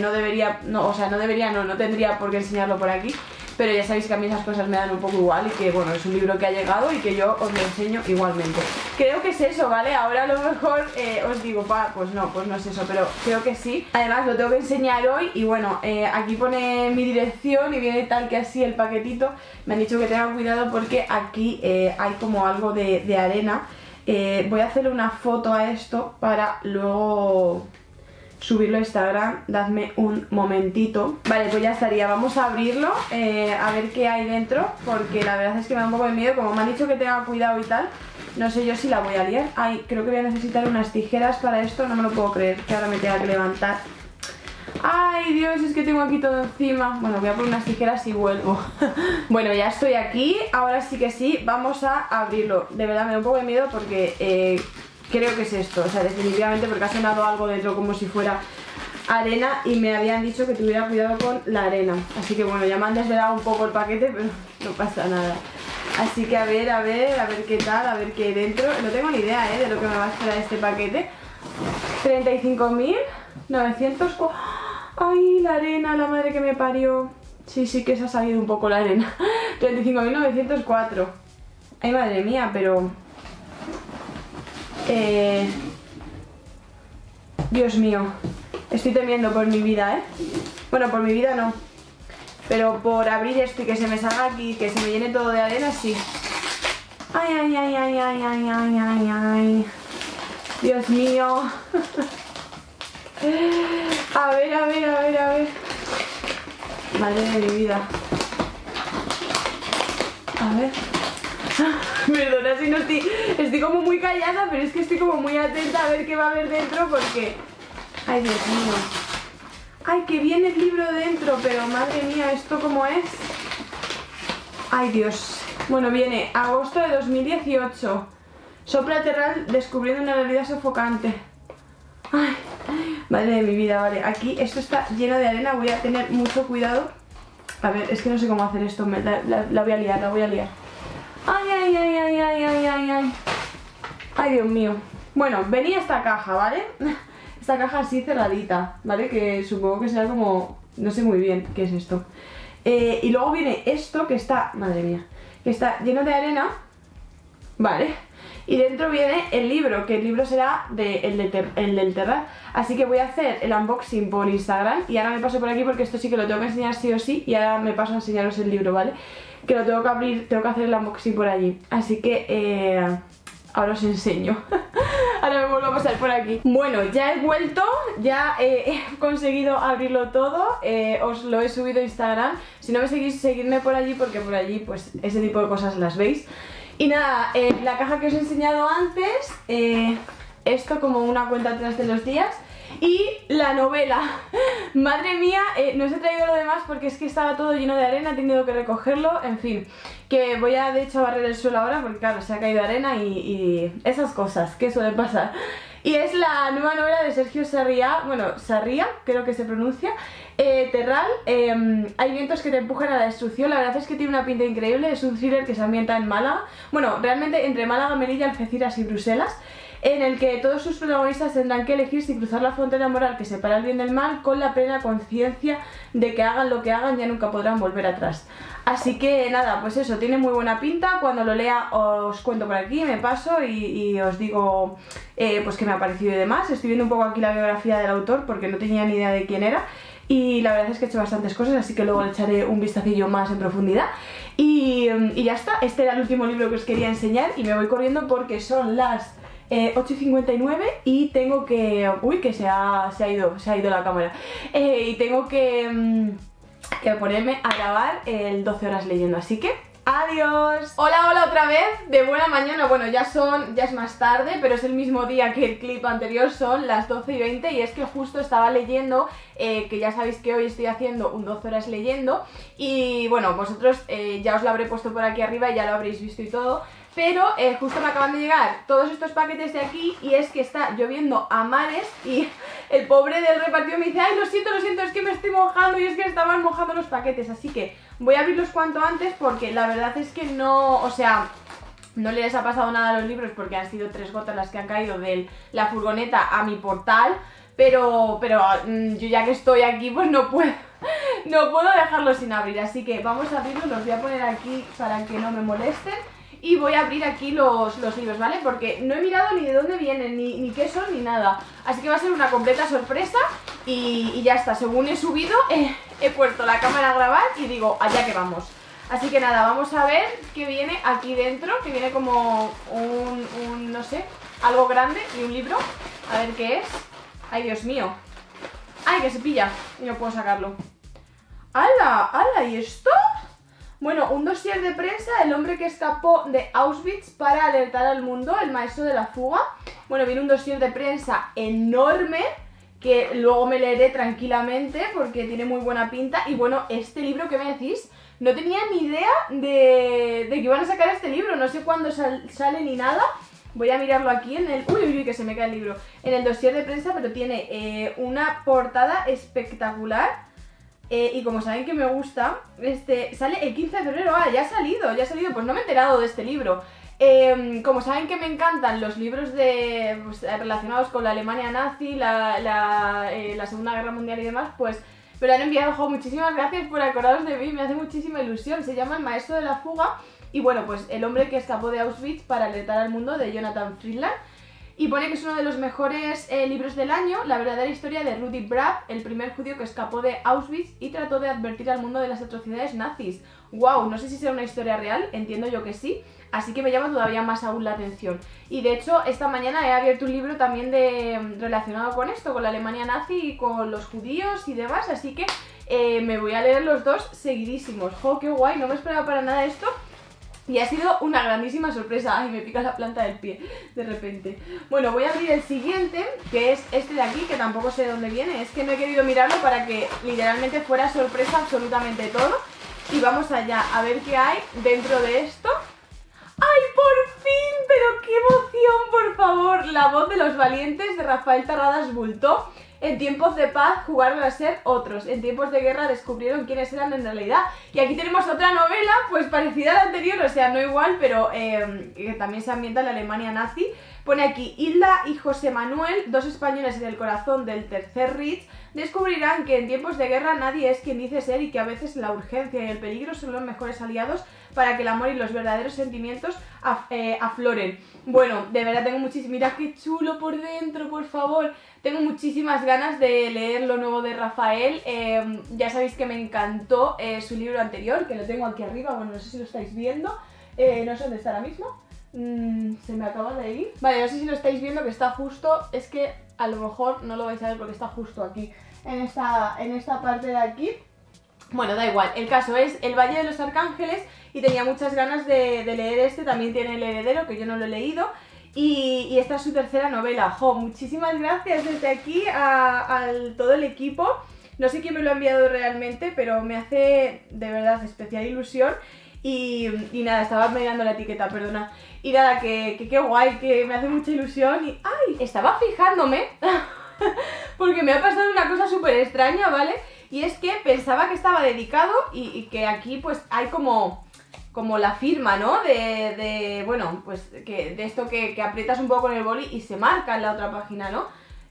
No tendría por qué enseñarlo por aquí, pero ya sabéis que a mí esas cosas me dan un poco igual y que bueno, es un libro que ha llegado y que yo os lo enseño igualmente. Creo que es eso, ¿vale? Ahora a lo mejor os digo, pues no es eso, pero creo que sí. Además lo tengo que enseñar hoy y bueno, aquí pone mi dirección y viene tal que así el paquetito. Me han dicho que tenga cuidado porque aquí hay como algo de arena. Voy a hacerle una foto a esto para luego subirlo a Instagram. Dadme un momentito. Vale, pues ya estaría. Vamos a abrirlo, a ver qué hay dentro, porque la verdad es que me da un poco de miedo. Como me han dicho que tenga cuidado y tal, no sé yo si la voy a liar. Ay, creo que voy a necesitar unas tijeras para esto. No me lo puedo creer que ahora me tenga que levantar. Ay, Dios, es que tengo aquí todo encima. Bueno, voy a poner unas tijeras y vuelvo. Bueno, ya estoy aquí. Ahora sí que sí, vamos a abrirlo. De verdad me da un poco de miedo porque creo que es esto. O sea, definitivamente, porque ha sonado algo dentro como si fuera arena y me habían dicho que tuviera cuidado con la arena. Así que bueno, ya me han desvelado un poco el paquete, pero no pasa nada. Así que a ver qué tal, a ver qué hay dentro. No tengo ni idea de lo que me va a esperar este paquete. 35.900... ¡Ay, la arena, la madre que me parió! Sí, que se ha salido un poco la arena. 35.904. Ay, madre mía, pero... Dios mío, estoy temiendo por mi vida, ¿eh? Bueno, por mi vida no, pero por abrir esto y que se me salga aquí, que se me llene todo de arena, sí. Ay, ay, ay, ay, ay, ay, ay, ay, ay. Dios mío. A ver, a ver, a ver, a ver. Madre de mi vida. A ver. Perdona si no estoy como muy callada, pero es que estoy como muy atenta a ver qué va a haber dentro porque... Ay, Dios mío. Ay, que viene el libro dentro, pero madre mía, ¿esto cómo es? Ay, Dios. Bueno, viene agosto de 2018. Sopra Terral descubriendo una realidad sofocante. Ay, madre de mi vida, vale. Aquí esto está lleno de arena, voy a tener mucho cuidado. A ver, es que no sé cómo hacer esto, la voy a liar, la voy a liar. Ay, ay, ay, ay, ay, ay, ay, ay. Ay, Dios mío. Bueno, venía esta caja, ¿vale? Esta caja así cerradita, ¿vale? Que supongo que será como... No sé muy bien qué es esto. Y luego viene esto que está... Madre mía. Que está lleno de arena. Vale. Y dentro viene el libro, que el libro será el del Terral. Así que voy a hacer el unboxing por Instagram. Y ahora me paso por aquí porque esto sí que lo tengo que enseñar sí o sí. Y ahora me paso a enseñaros el libro, ¿vale? Que lo tengo que abrir, tengo que hacer el unboxing por allí. Así que ahora os enseño. Ahora me vuelvo a pasar por aquí. Bueno, ya he vuelto, ya he conseguido abrirlo todo. Os lo he subido a Instagram. Si no me seguís, seguidme por allí porque por allí pues ese tipo de cosas las veis. Y nada, la caja que os he enseñado antes, esto como una cuenta atrás de los días. Y la novela. Madre mía, no os he traído lo demás porque es que estaba todo lleno de arena, he tenido que recogerlo, en fin. Que voy a de hecho a barrer el suelo ahora porque claro, se ha caído arena y esas cosas que suelen pasar. Y es la nueva novela de Sergio Sarriá, bueno, Sarriá, creo que se pronuncia, Terral, hay vientos que te empujan a la destrucción. La verdad es que tiene una pinta increíble, es un thriller que se ambienta en Málaga. Bueno, realmente entre Málaga, Melilla, Algeciras y Bruselas, en el que todos sus protagonistas tendrán que elegir si cruzar la frontera moral que separa el bien del mal con la plena conciencia de que hagan lo que hagan ya nunca podrán volver atrás. Así que nada, pues eso, tiene muy buena pinta. Cuando lo lea os cuento por aquí, me paso y os digo pues qué me ha parecido y demás. Estoy viendo un poco aquí la biografía del autor porque no tenía ni idea de quién era. Y la verdad es que he hecho bastantes cosas, así que luego le echaré un vistacillo más en profundidad. Y ya está, este era el último libro que os quería enseñar y me voy corriendo porque son las 8:59 y tengo que... Uy, que se ha ido la cámara. Y tengo que ponerme a grabar el 12 horas leyendo, así que... ¡Adiós! Hola, hola otra vez, de buena mañana. Bueno, ya es más tarde, pero es el mismo día que el clip anterior, son las 12:20 y es que justo estaba leyendo, que ya sabéis que hoy estoy haciendo un 12 horas leyendo y bueno, vosotros ya os lo habré puesto por aquí arriba y ya lo habréis visto y todo. Pero justo me acaban de llegar todos estos paquetes de aquí y es que está lloviendo a mares y el pobre del repartido me dice: ay, lo siento, es que me estoy mojando y es que estaban mojando los paquetes, así que voy a abrirlos cuanto antes porque la verdad es que no, o sea, no les ha pasado nada a los libros porque han sido 3 gotas las que han caído de la furgoneta a mi portal, pero yo ya que estoy aquí pues no puedo dejarlos sin abrir, así que vamos a abrirlos, los voy a poner aquí para que no me molesten. Y voy a abrir aquí los libros, ¿vale? Porque no he mirado ni de dónde vienen, ni qué son, ni nada. Así que va a ser una completa sorpresa y ya está. Según he subido, he puesto la cámara a grabar y digo, allá que vamos. Así que nada, vamos a ver qué viene aquí dentro, que viene como no sé, algo grande y un libro. A ver qué es. Ay, Dios mío. Ay, que se pilla y no puedo sacarlo. ¡Hala! ¡Hala! ¿Y esto? Bueno, un dossier de prensa, el hombre que escapó de Auschwitz para alertar al mundo, el maestro de la fuga. Bueno, viene un dossier de prensa enorme que luego me leeré tranquilamente porque tiene muy buena pinta. Y bueno, este libro, ¿qué me decís? No tenía ni idea de que iban a sacar este libro, no sé cuándo sale ni nada. Voy a mirarlo aquí en el... Uy, uy, uy, que se me cae el libro. En el dossier de prensa, pero tiene una portada espectacular. Y como saben que me gusta, sale el 15 de febrero, ya ha salido, pues no me he enterado de este libro. Como saben que me encantan los libros relacionados con la Alemania nazi, la Segunda Guerra Mundial y demás, pues Pero han enviado, jo, muchísimas gracias por acordaros de mí, me hace muchísima ilusión. Se llama El maestro de la fuga y bueno, pues el hombre que escapó de Auschwitz para alertar al mundo, de Jonathan Friedland. Y pone que es uno de los mejores libros del año, la verdadera historia de Rudi Brav, el primer judío que escapó de Auschwitz y trató de advertir al mundo de las atrocidades nazis. ¡Wow! No sé si será una historia real, entiendo yo que sí, así que me llama todavía más aún la atención. Y de hecho, esta mañana he abierto un libro también relacionado con esto, con la Alemania nazi y con los judíos y demás, así que me voy a leer los dos seguidísimos. ¡Jo, qué guay! No me esperaba para nada esto. Y ha sido una grandísima sorpresa. Ay, me pica la planta del pie de repente. Bueno, voy a abrir el siguiente, que es este de aquí, que tampoco sé de dónde viene. Es que no he querido mirarlo para que literalmente fuera sorpresa absolutamente todo. Y vamos allá a ver qué hay dentro de esto. ¡Ay, por fin! ¡Pero qué emoción, por favor! La voz de los valientes, de Rafael Terradas Bultó. En tiempos de paz jugaron a ser otros, en tiempos de guerra descubrieron quiénes eran en realidad. Y aquí tenemos otra novela, pues parecida a la anterior, o sea, no igual, pero que también se ambienta en la Alemania nazi. Pone aquí, Hilda y José Manuel, dos españoles en el corazón del Tercer Reich, descubrirán que en tiempos de guerra nadie es quien dice ser y que a veces la urgencia y el peligro son los mejores aliados para que el amor y los verdaderos sentimientos afloren. Bueno, de verdad tengo muchísimas... Mira qué chulo por dentro, por favor. Tengo muchísimas ganas de leer lo nuevo de Rafael. Ya sabéis que me encantó su libro anterior, que lo tengo aquí arriba. Bueno, no sé si lo estáis viendo. No sé dónde está ahora mismo. Se me acaba de ir. Vale, no sé si lo estáis viendo, que está justo... Es que a lo mejor no lo vais a ver porque está justo aquí, en esta parte de aquí. Bueno, da igual, el caso es El Valle de los Arcángeles y tenía muchas ganas de leer este. También tiene El Heredero, que yo no lo he leído. Y esta es su tercera novela. Jo, muchísimas gracias desde aquí a todo el equipo. No sé quién me lo ha enviado realmente, pero me hace de verdad especial ilusión. Y nada, estaba mirando la etiqueta, perdona. Y nada, que qué guay, que me hace mucha ilusión. Y ¡ay! Estaba fijándome porque me ha pasado una cosa súper extraña, ¿vale? Y es que pensaba que estaba dedicado y que aquí pues hay como la firma, ¿no? Bueno, pues que de esto que aprietas un poco con el boli y se marca en la otra página, ¿no?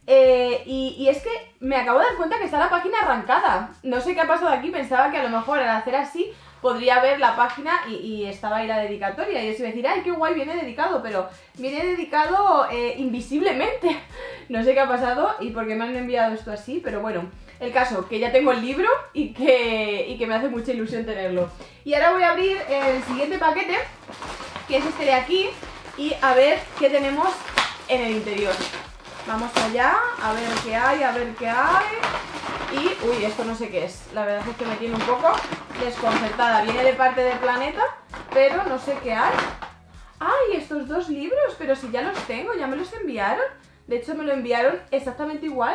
Y es que me acabo de dar cuenta que está la página arrancada. No sé qué ha pasado aquí, pensaba que a lo mejor al hacer así podría ver la página y estaba ahí la dedicatoria. Y yo os iba a decir, ¡ay, qué guay! Viene dedicado, pero viene dedicado invisiblemente. No sé qué ha pasado y por qué me han enviado esto así, pero bueno. El caso, que ya tengo el libro y que me hace mucha ilusión tenerlo. Y ahora voy a abrir el siguiente paquete, que es este de aquí, y a ver qué tenemos en el interior. Vamos allá, a ver qué hay, a ver qué hay. Y, uy, esto no sé qué es. La verdad es que me tiene un poco desconcertada. Viene de parte del Planeta, pero no sé qué hay. ¡Ay, estos dos libros! Pero si ya los tengo, ya me los enviaron. De hecho me lo enviaron exactamente igual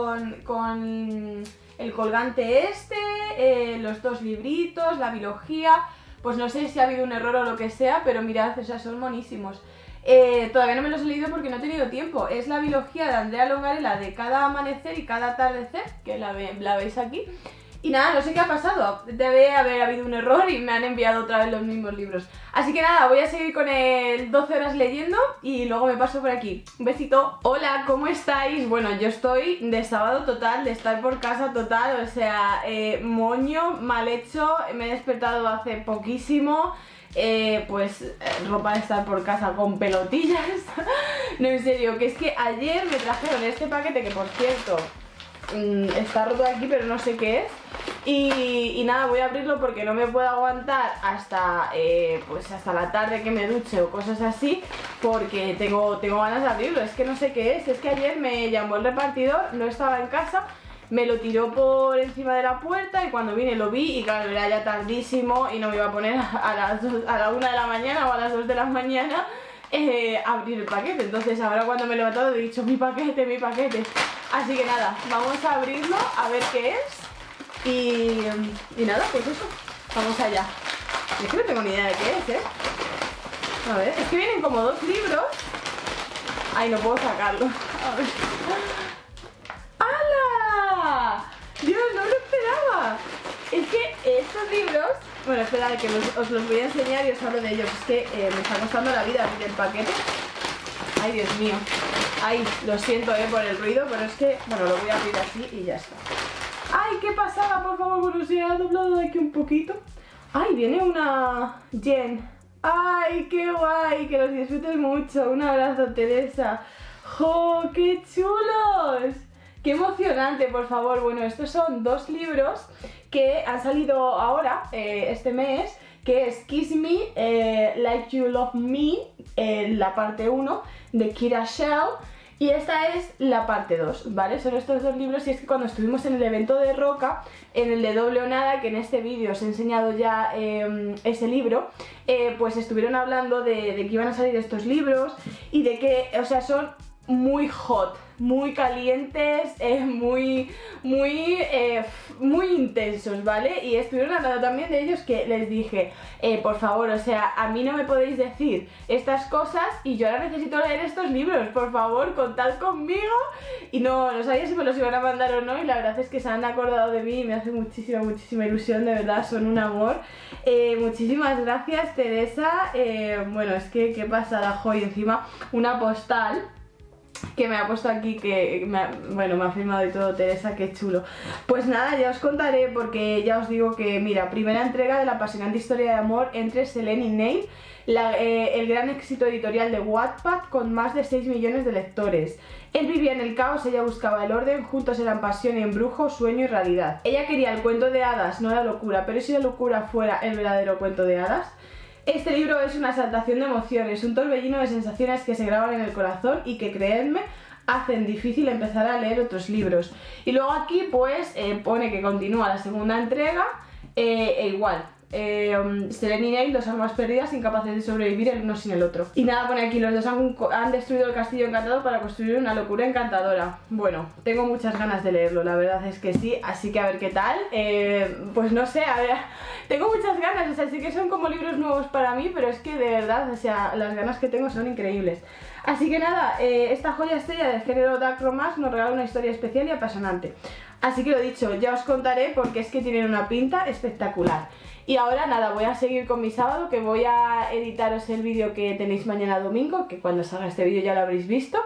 con el colgante este, los dos libritos, la biología. Pues no sé si ha habido un error o lo que sea, pero mirad, o sea, son monísimos. Todavía no me los he leído porque no he tenido tiempo. Es la biología de Andrea Longarela de cada amanecer y cada atardecer, que la veis aquí. Y nada, no sé qué ha pasado, debe haber habido un error y me han enviado otra vez los mismos libros. Así que nada, voy a seguir con el 12 horas leyendo y luego me paso por aquí. Un besito. Hola, ¿cómo estáis? Bueno, yo estoy de sábado total, de estar por casa total, o sea, moño, mal hecho, me he despertado hace poquísimo. Ropa de estar por casa con pelotillas. No, en serio, que es que ayer me trajeron este paquete que, por cierto, está roto aquí, pero no sé qué es. Y nada, voy a abrirlo porque no me puedo aguantar hasta hasta la tarde que me duche o cosas así, porque tengo ganas de abrirlo. Es que no sé qué es que ayer me llamó el repartidor, no estaba en casa, me lo tiró por encima de la puerta y cuando vine lo vi y claro, era ya tardísimo y no me iba a poner a la 1 de la mañana o a las 2 de la mañana abrir el paquete. Entonces ahora cuando me he levantado he dicho mi paquete. Así que nada, vamos a abrirlo a ver qué es. Y nada, pues eso, vamos allá. Es que no tengo ni idea de qué es, A ver, es que vienen como dos libros. Ay, no puedo sacarlo. A ver. ¡Hala! Dios, no lo esperaba. Es que estos libros... Bueno, esperad que os los voy a enseñar y os hablo de ellos. Es que me está costando la vida abrir el paquete. Ay, Dios mío. Ay, lo siento por el ruido, pero es que... Bueno, lo voy a abrir así y ya está. ¡Ay! ¡Ay, qué pasada! Por favor, bueno, se ha doblado de aquí un poquito. ¡Ay, viene una Jen! ¡Ay, qué guay! Que los disfrutes mucho. Un abrazo, Teresa. ¡Jo, qué chulos! ¡Qué emocionante, por favor! Bueno, estos son 2 libros que han salido ahora, este mes, que es Kiss Me, Like You Love Me, la parte 1 de Kira Shell, y esta es la parte 2, ¿vale? Son estos 2 libros, y es que cuando estuvimos en el evento de Roca, en el de Doble o Nada, que en este vídeo os he enseñado ya ese libro, pues estuvieron hablando de que iban a salir estos libros y de que, o sea, son muy hot, muy calientes, muy intensos, ¿vale? Y estuvieron hablando también de ellos, que les dije, por favor, o sea, a mí no me podéis decir estas cosas y yo ahora necesito leer estos libros, por favor, contad conmigo. Y no sabía si me los iban a mandar o no, y la verdad es que se han acordado de mí y me hace muchísima ilusión, de verdad, son un amor. Muchísimas gracias, Teresa. Bueno, es que qué pasada, joy, encima una postal que me ha puesto aquí, que me ha firmado y todo, Teresa, qué chulo. Pues nada, ya os contaré, porque ya os digo que, mira, primera entrega de la apasionante historia de amor entre Selene y Neil, el gran éxito editorial de Wattpad con más de 6 millones de lectores. Él vivía en el caos, ella buscaba el orden, juntos eran pasión y embrujo, sueño y realidad. Ella quería el cuento de hadas, no la locura, pero si la locura fuera el verdadero cuento de hadas. Este libro es una exaltación de emociones, un torbellino de sensaciones que se graban en el corazón y que, creedme, hacen difícil empezar a leer otros libros. Y luego aquí pues pone que continúa la segunda entrega, igual. Selene y Neil, 2 almas perdidas incapaces de sobrevivir el uno sin el otro. Y nada, pone aquí, los 2 han destruido el castillo encantado para construir una locura encantadora. Bueno, tengo muchas ganas de leerlo, la verdad es que sí, así que a ver qué tal. Pues no sé, a ver, tengo muchas ganas, o sea, sí que son como libros nuevos para mí, pero es que de verdad, o sea, las ganas que tengo son increíbles. Así que nada, esta joya estrella del género Dark Romance nos regala una historia especial y apasionante. Así que lo dicho, ya os contaré, porque es que tienen una pinta espectacular. Y ahora nada, voy a seguir con mi sábado, que voy a editaros el vídeo que tenéis mañana domingo, que cuando salga este vídeo ya lo habréis visto.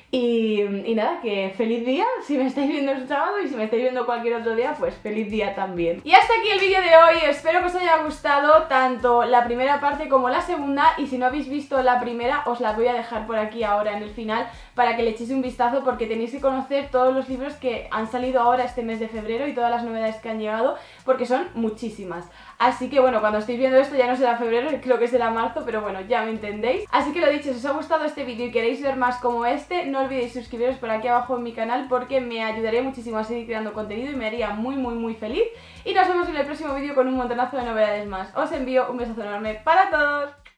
Y nada, que feliz día si me estáis viendo el sábado, y si me estáis viendo cualquier otro día, pues feliz día también. Y hasta aquí el vídeo de hoy, espero que os haya gustado tanto la primera parte como la segunda, y si no habéis visto la primera os la voy a dejar por aquí ahora en el final para que le echéis un vistazo, porque tenéis que conocer todos los libros que han salido ahora este mes de febrero y todas las novedades que han llegado, porque son muchísimas. Así que bueno, cuando estéis viendo esto ya no será febrero, creo que será marzo, pero bueno, ya me entendéis. Así que lo dicho, si os ha gustado este vídeo y queréis ver más como este, no olvidéis suscribiros por aquí abajo en mi canal, porque me ayudaría muchísimo a seguir creando contenido y me haría muy feliz. Y nos vemos en el próximo vídeo con un montonazo de novedades más. Os envío un besazo enorme para todos.